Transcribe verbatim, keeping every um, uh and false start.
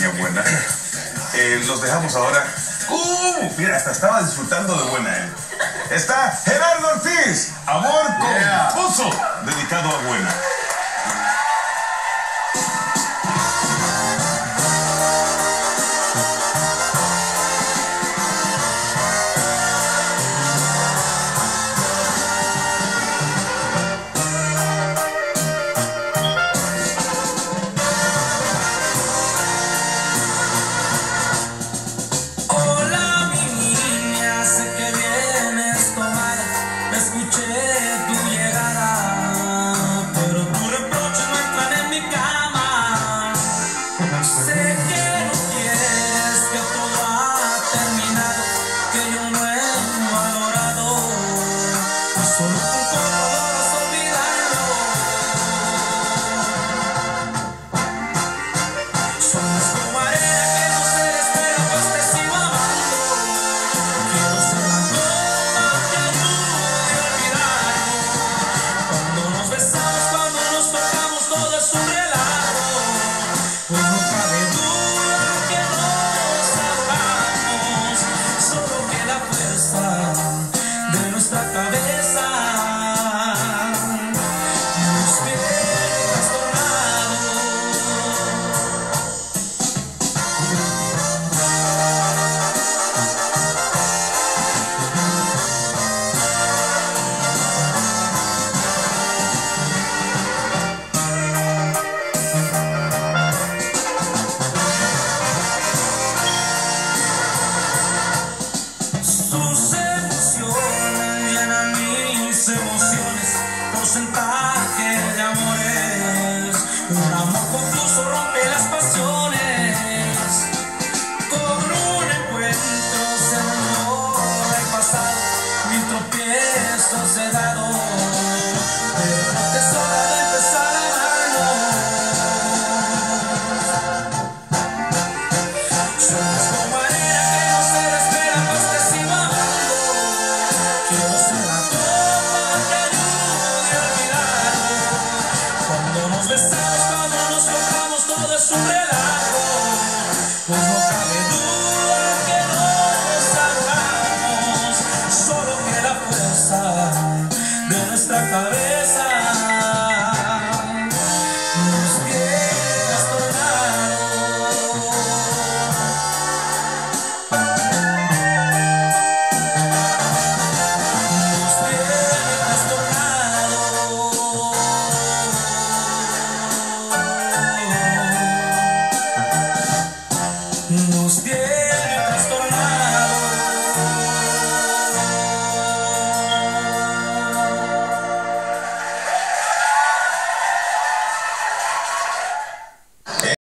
niña buena. Eh, los dejamos ahora. ¡Uh! Mira, hasta estaba disfrutando de buena él. Está Gerardo Ortiz, Amor Yeah. Confuso, dedicado a buena. Escuché tu llegada, pero tus reproches no entran en mi cama. Sé que no quieres, que todo ha terminado, que yo no he valorado, solo un poco logras olvidarlo. Somos como arena que no se despega, pues te sigo amando. Quiero ser la goma que ayude a olvidarlo. Cuando nos besamos, cuando nos tocamos, todo es un relajo. Pues no cabe duda que nos amamos. Solo queda fuerza de nuestra cabeza. Nos tiene trastornados. Sus emociones llenan mis emociones, porcentaje de amores. Un amor confuso rompe las pasiones. Con un encuentro se enamora el pasado, mil tropiezos he dado, pero no te es hora de empezar a amarnos. Somos como arena que no se despega, pues te sigo amando. Quiero ser la copa que ayude a olvidarlo. Cuando nos besamos, cuando nos tocamos, todo es un